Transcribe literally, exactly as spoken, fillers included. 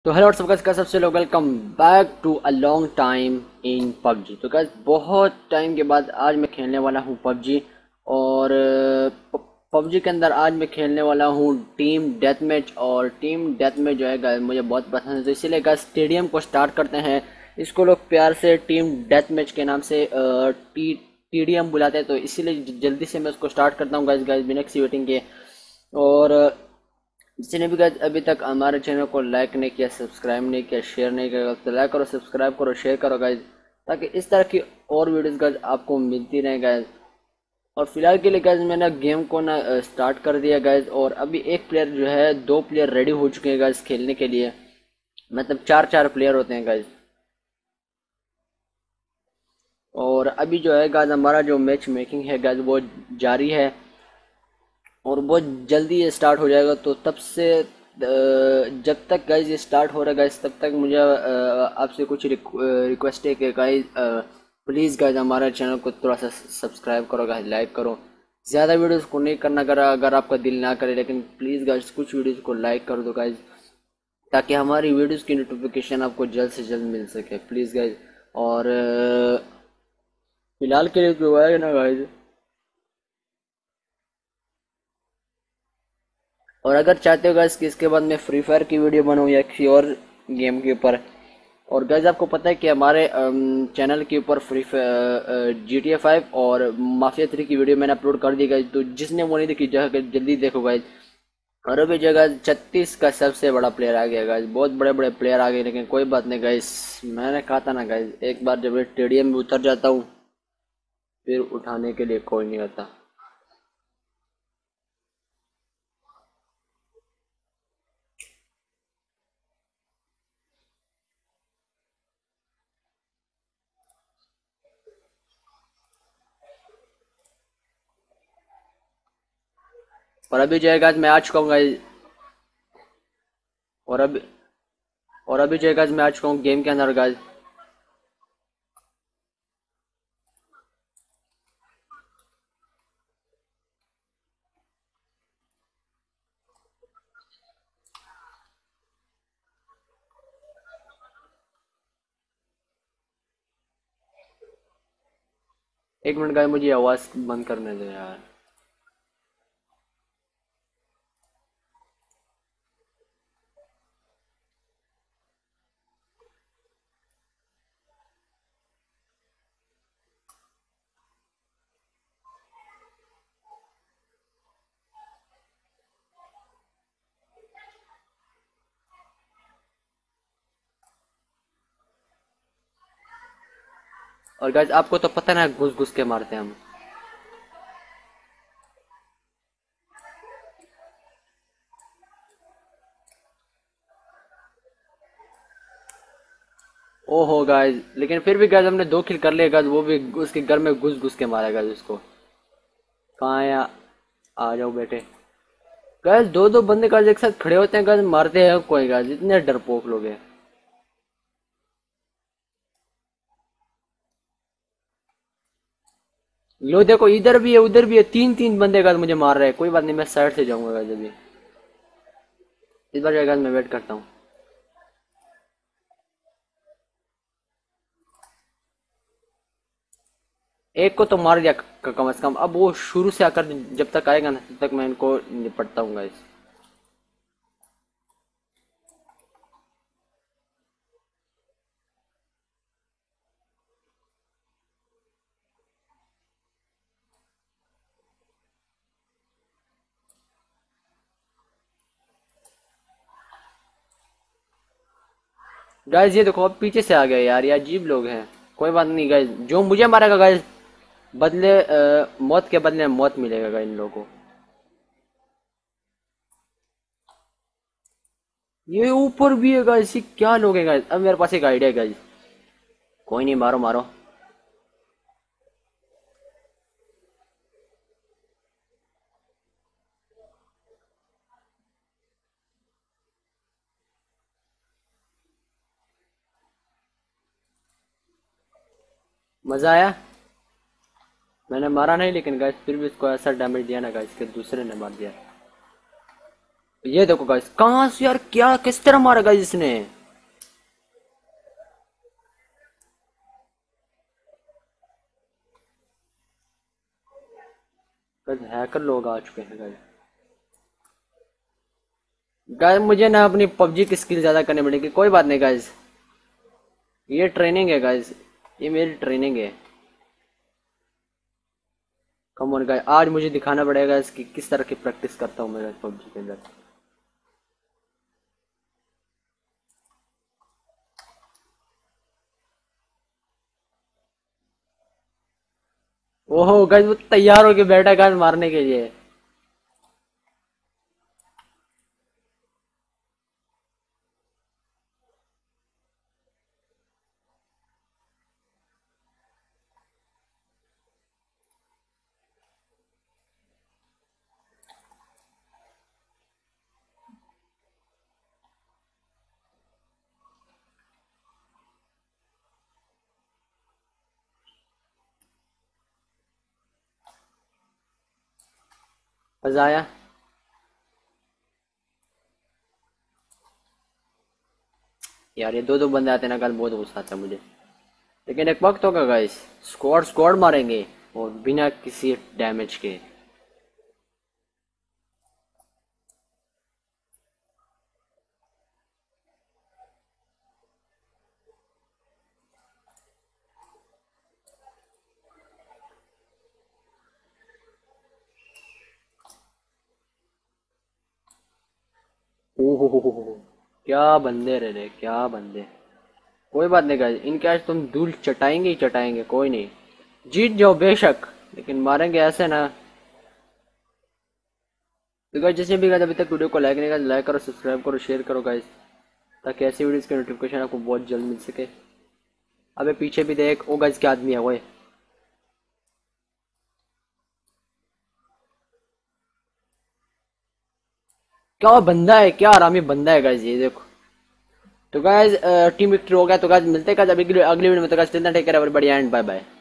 तो hello what's up guys, का सबसे लोग welcome back to a long time in PUBG. तो गाइस बहुत टाइम के बाद आज मैं खेलने वाला हूँ पबजी। और पबजी के अंदर आज मैं खेलने वाला हूँ टीम डेथ मैच। और टीम डेथ मैच जो है गाइस मुझे बहुत पसंद है, तो इसीलिए गाइस स्टेडियम को स्टार्ट करते हैं। इसको लोग प्यार से टीम डेथ मैच के नाम से अ, टी टीडीएम बुलाते हैं, तो इसीलिए जल्दी से मैं उसको स्टार्ट करता हूँ गाइस गाइस बिना किसी वेटिंग के। और जिसने भी गाइस अभी तक हमारे चैनल को लाइक नहीं किया, सब्सक्राइब नहीं किया, शेयर नहीं किया, तो लाइक करो, सब्सक्राइब करो, शेयर करो गाइस, ताकि इस तरह की और वीडियोस गाइस आपको मिलती रहे गाइस। और फिलहाल के लिए गाइस मैंने गेम को ना स्टार्ट कर दिया गाइस। और अभी एक प्लेयर जो है, दो प्लेयर रेडी हो चुके हैं गाइस खेलने के लिए। मतलब चार चार प्लेयर होते हैं गाइस। और अभी जो है गाइस हमारा जो मैच मेकिंग है गाइस वो जारी है, और बहुत जल्दी ये स्टार्ट हो जाएगा। तो तब से अ, जब तक गाइज ये स्टार्ट हो रहा है गाइज, तब तक मुझे अ, आपसे कुछ रिक्वेस्ट है कि गाइज प्लीज़ गाइज हमारे चैनल को थोड़ा सा सब्सक्राइब करो गाइज, लाइक करो। ज़्यादा वीडियोस को नहीं करना, अगर अगर आपका दिल ना करे, लेकिन प्लीज़ गाइज कुछ वीडियोस को लाइक कर दो गाइज, ताकि हमारी वीडियोस की नोटिफिकेशन आपको जल्द से जल्द मिल सके प्लीज़ गाइज। और अ, फिलहाल के लिए जो है ना गाइज, और अगर चाहते हो गाइस कि इसके बाद मैं फ्री फायर की वीडियो बनाऊँ या किसी और गेम के ऊपर, और गाइस आपको पता है कि हमारे चैनल के ऊपर free G T A five और माफिया थ्री की वीडियो मैंने अपलोड कर दी गाइस, तो जिसने वो नहीं देखी जाकर जल्दी देखो गाइस। और अभी जगह छत्तीस का सबसे बड़ा प्लेयर आ गया गाइस, बहुत बड़े बड़े प्लेयर आ गए, लेकिन कोई बात नहीं गाइस। मैंने कहा था ना गाइस, एक बार जब स्टेडियम में उतर जाता हूँ फिर उठाने के लिए कोई नहीं आता। और अभी जो है गाइस मैं आ चुका हूँ गाइस। और अभी और अभी जो है गाइस मैं आ चुका हूँ गेम के अंदर गाइस। एक मिनट गाइस, मुझे आवाज़ बंद करने दो यार। और गाइस आपको तो पता ना, घुस घुस के मारते हैं हम। ओहो गाइस, लेकिन फिर भी गाइस हमने दो किल कर लिए गाइस, वो भी उसके घर में घुस घुस के मारा गाइस उसको। कहाँ है? आ जाओ बेटे। गाइस दो दो बंदे गाइस एक साथ खड़े होते हैं गाइस, मारते हैं कोई गाइस, इतने डरपोक लोग हैं। लो देखो, इधर भी है उधर भी है, तीन तीन बंदे गाइस मुझे मार रहे हैं। कोई बात नहीं, मैं साइड से जाऊंगा गाइस अभी। इस बार गाइस मैं वेट करता हूँ। एक को तो मार दिया क- कम से कम। अब वो शुरू से आकर जब तक आएगा ना, तब तक मैं इनको निपटता हूँ गाइस। गाइस ये देखो, अब पीछे से आ गए यार, ये अजीब लोग हैं। कोई बात नहीं गाइस, जो मुझे मारेगा गाइस, बदले अ, मौत के बदले मौत मिलेगा गाइस इन लोगों को। ये ऊपर भी है गाइस, ये क्या लोग हैं गाइस। अब मेरे पास एक आइडिया है गाइस। कोई नहीं, मारो मारो। मजा आया। मैंने मारा नहीं, लेकिन गाइस फिर भी इसको ऐसा डैमेज दिया ना गाइस कि दूसरे ने मार दिया। ये देखो गाइस, कहाँ से यार, क्या किस तरह मारा गाइस इसने। गाइस हैकर लोग आ चुके हैं गाइस। गाइस मुझे ना अपनी पबजी की स्किल ज्यादा करनी पड़ेगी, कोई बात नहीं गाइस, ये ट्रेनिंग है गाइस, ये मेरी ट्रेनिंग है। कम ऑन गाइस, आज मुझे दिखाना पड़ेगा इसकी किस तरह की प्रैक्टिस करता हूँ मैं पबजी के अंदर। ओहो गाइस, वो तैयार होके बैठा गाइस मारने के लिए। मजा आया। यार ये दो दो बंदे आते हैं ना गाइस, बहुत गुस्सा आता है मुझे। लेकिन एक वक्त होगा गाइस, स्क्वाड स्क्वाड मारेंगे और बिना किसी डैमेज के। ओहो हो हो हो, क्या बंदे रहे रे, क्या बंदे। कोई बात नहीं गाइस, इनके आज तुम धूल चटाएंगे ही चटाएंगे, कोई नहीं। जीत जाओ बेशक, लेकिन मारेंगे ऐसे ना। तो गाइस जिसने भी गाइस अभी तक वीडियो को लाइक नहीं किया, लाइक करो, सब्सक्राइब करो, शेयर करो गाइस, ताकि ऐसी वीडियोस की नोटिफिकेशन आपको बहुत जल्द मिल सके। अबे पीछे भी देख, ओ गाइस क्या आदमी है वो। क्या बंदा है, क्या आरामी बंदा है गाइस, ये देखो। तो गाइस टीम विक्ट्री हो गया। तो गाइस मिलते हैं गाइस अभी अगली वीडियो में। तो guys take care everybody and bye bye.